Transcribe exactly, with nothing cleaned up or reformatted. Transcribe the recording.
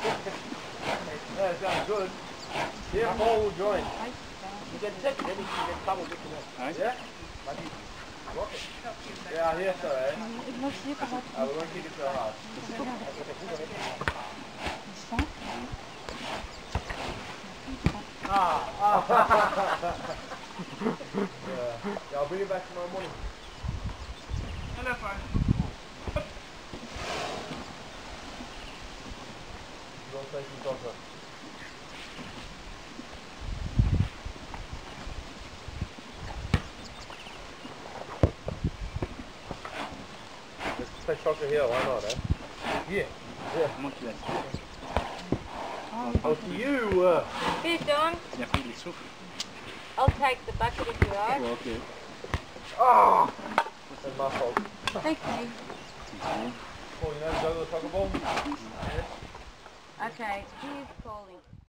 Yeah, it sounds good. Here, Paul will join. You get sick, then you can get trouble getting it. Yeah? But you rock it. Yeah, hier is zo, hè. Ik was zeker wat. Ah, we won't keep it so hard. Ah, ah. Yeah. Yeah, I'll bring it back tomorrow morning. Hello, fine. Don't take some soccer. Let's play soccer here, why not, eh? Yeah. Yeah. Oh, to you! Uh. Please, Don. I'll take the bucket if you like. Well, okay. Oh! That's my fault. Okay. Paul, you know the juggle of the soccer ball? Okay, here's calling.